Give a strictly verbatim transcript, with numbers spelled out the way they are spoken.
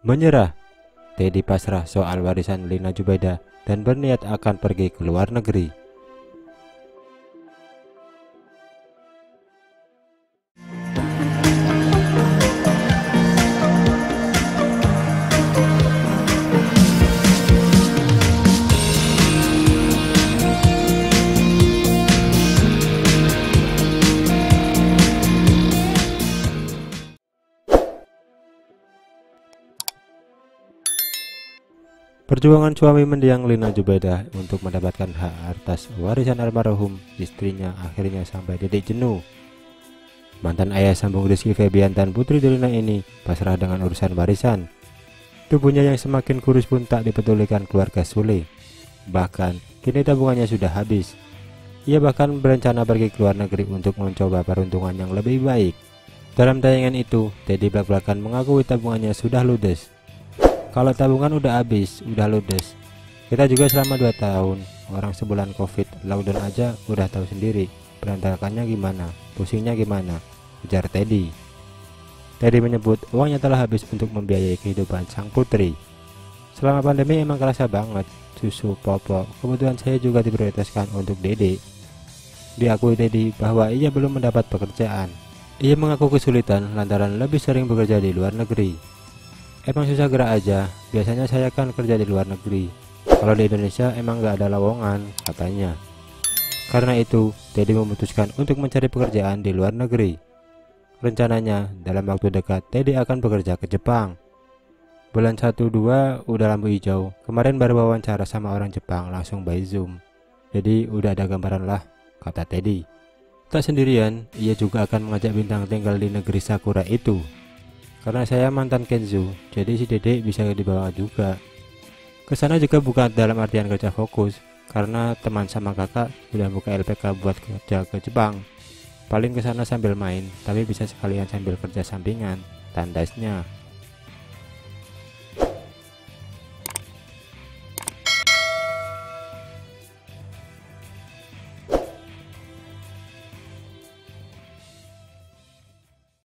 Menyerah, Teddy pasrah soal warisan Lina Jubaida dan berniat akan pergi ke luar negeri. Perjuangan suami mendiang Lina Jubaida untuk mendapatkan hak atas warisan almarhum istrinya akhirnya sampai titik jenuh. Mantan ayah sambung Rizky Febian dan Putri Delina ini pasrah dengan urusan warisan. Tubuhnya yang semakin kurus pun tak dipedulikan keluarga Sule. Bahkan kini tabungannya sudah habis. Ia bahkan berencana pergi ke luar negeri untuk mencoba peruntungan yang lebih baik. Dalam tayangan itu, Teddy belak-belakan mengakui tabungannya sudah ludes. Kalau tabungan udah habis, udah ludes. Kita juga selama dua tahun, orang sebulan covid, lockdown aja udah tahu sendiri berantakannya gimana, pusingnya gimana, ujar Teddy. Teddy menyebut uangnya telah habis untuk membiayai kehidupan sang putri. Selama pandemi emang kerasa banget, susu, popok, kebutuhan saya juga diprioritaskan untuk Dede. Diakui Teddy bahwa ia belum mendapat pekerjaan. Ia mengaku kesulitan lantaran lebih sering bekerja di luar negeri. Emang susah gerak aja, biasanya saya kan kerja di luar negeri. Kalau di Indonesia emang gak ada lowongan, katanya. Karena itu, Teddy memutuskan untuk mencari pekerjaan di luar negeri. Rencananya, dalam waktu dekat, Teddy akan bekerja ke Jepang. Bulan satu dua udah lampu hijau, kemarin baru wawancara sama orang Jepang langsung by Zoom. Jadi udah ada gambaran lah, kata Teddy. Tak sendirian, ia juga akan mengajak bintang tinggal di negeri Sakura itu. Karena saya mantan Kenzo, jadi si Dede bisa dibawa juga. Kesana juga bukan dalam artian kerja fokus, karena teman sama kakak udah buka L P K buat kerja ke Jepang. Paling kesana sambil main, tapi bisa sekalian sambil kerja sampingan, tandasnya.